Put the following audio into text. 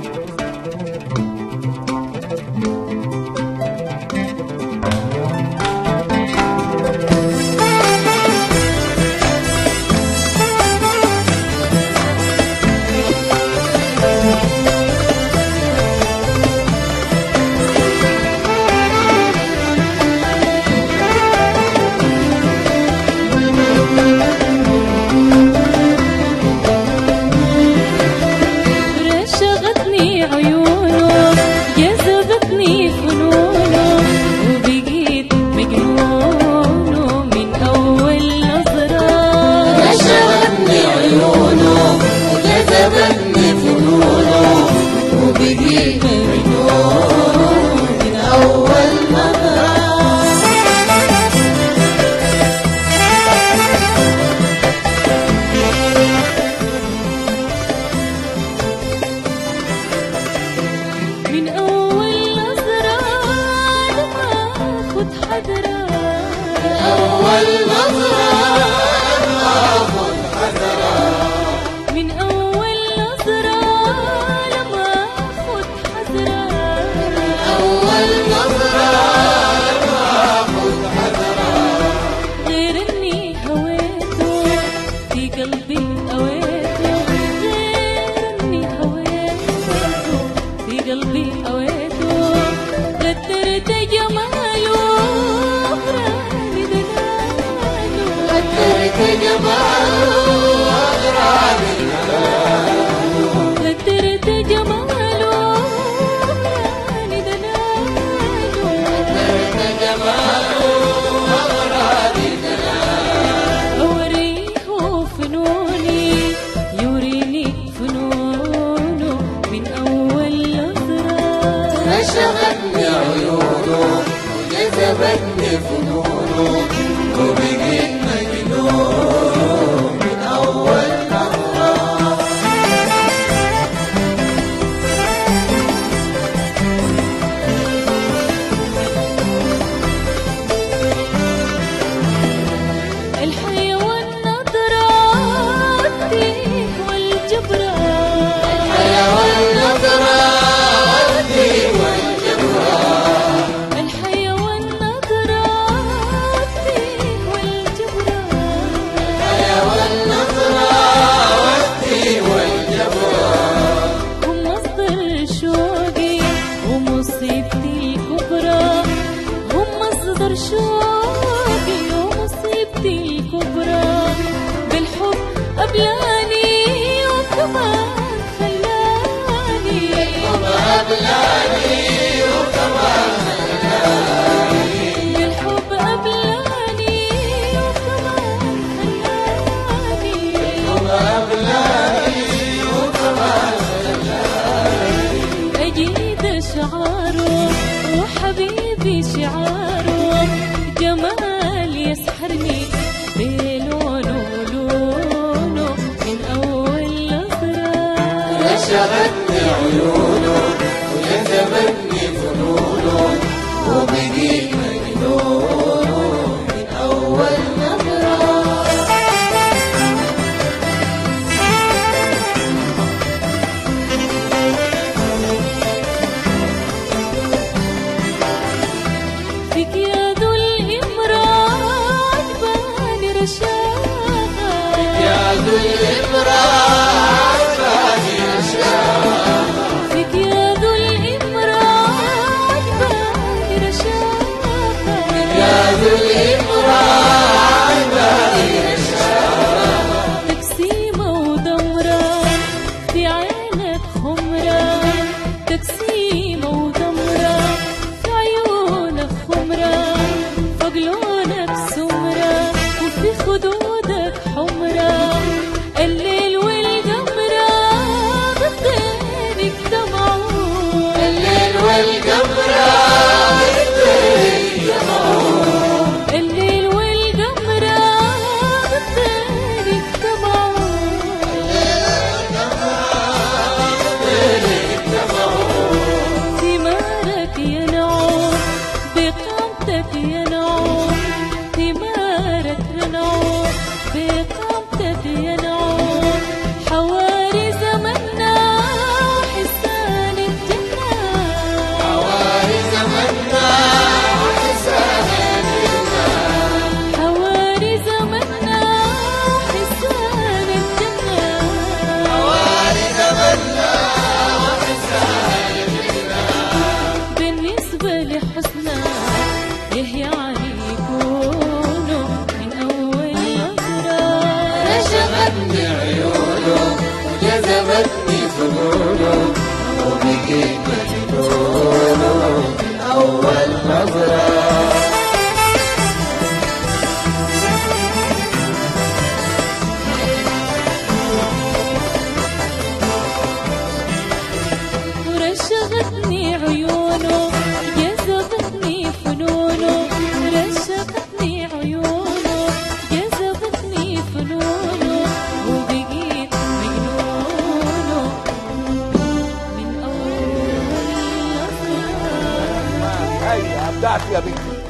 شغلني عيونه وجذبتني فنونه وبقيت مجنون من أول مرة. الحياة والنظرة والديك والجبرة، الحياة والنظرة شوقي ومصيبتي الكبرى، بالحب أبلاني وكمان خلاني، بالحب أبلاني وكمان خلاني، بالحب أبلاني وكمان خلاني، بالحب أبلاني وكمان خلاني. أجيد شعاره وحبيبي شعاره، جمال يسحرني بلونه لونه من أول نظرة. شغلني عيونه وجذبتني فنونه وبقيت مجنون من أول نظرة. فيك يا ذو الإمراء باني رشاقة، يا ذو الإمراء باني رشاقة، فيك يا ذو الإمراء باني رشاقة، يا ذو الإمراء باني رشاقة. تقسيمة ودمرة في عينك خمرة، تقسيمة ودمرة في عيونك خمرة، فوق لونك سمرة وفي خدودك حمرة. الليل والقمرة ضدينك دمعون، الليل والقمرة ضدينك دمعون، الليل والقمرة ضدينك دمعون. ضدينك دمعون. رشقتني عيونه جذبتني فنونه رشقتني عيونه جذبتني فنونه وبقيت مجنونه من أول ايوه ابدعت يا بنتي.